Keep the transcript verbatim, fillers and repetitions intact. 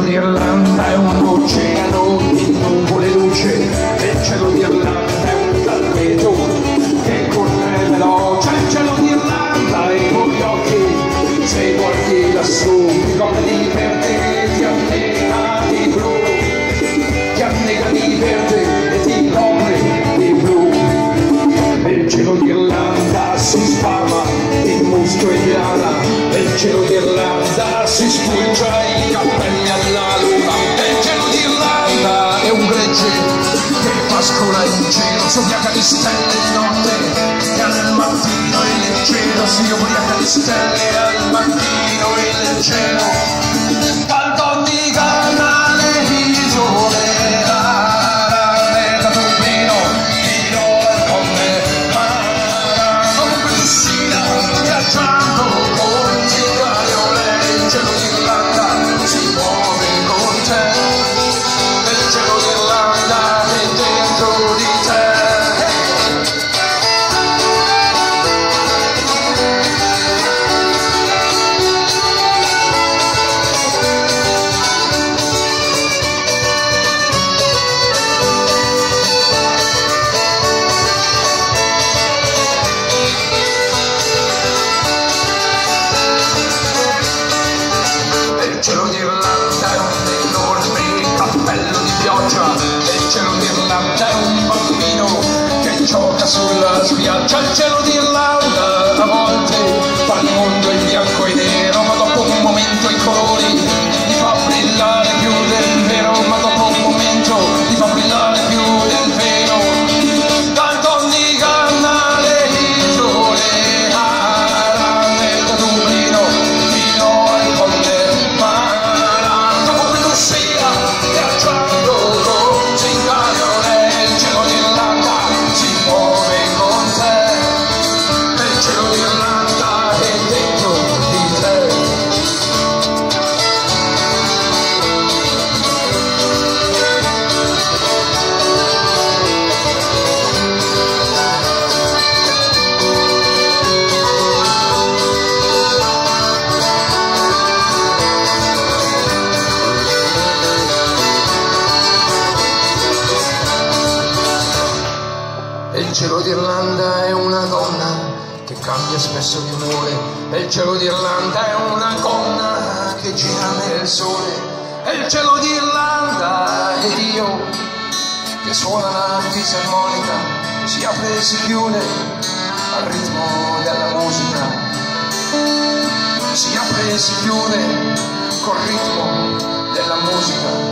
d'Irlanda è un oceano di nuvole luce, il cielo d'Irlanda è un tappeto che corre veloce, il cielo d'Irlanda e con gli occhi, se guardi lassù, ti copre di verde, ti annega di blu, ti annega di verde e ti copre di blu. Il cielo d'Irlanda si spama in muschio e liana, il cielo d'Irlanda si sfuggia i cappelli alla luna. Il cielo d'Irlanda è un gregge che pascola in cielo, si ubriaca di stelle di notte e al mattino il cielo si ubriaca di stelle e al mattino il cielo. Canto di canale isole sulla spiaggia. Il cielo d'Irlanda a volte fa il mondo in bianco e nero, ma dopo un momento i colori li fa brillare più del vero, ma dopo un momento li fa brillare più del vero. Canton di Canale isole arane da Dublino fino al Colle Mara, dopo Lucia viaggiando con Zingaglione, il cielo d'Irlanda si muove con te, il cielo d'Irlanda è dentro di te. Il cielo d'Irlanda è una donna che cambia spesso di umore, il cielo d'Irlanda è una gonna che gira nel sole, il cielo d'Irlanda è Dio che suona la fisarmonica, si apre e si chiude al ritmo della musica, si apre e si chiude col ritmo della musica.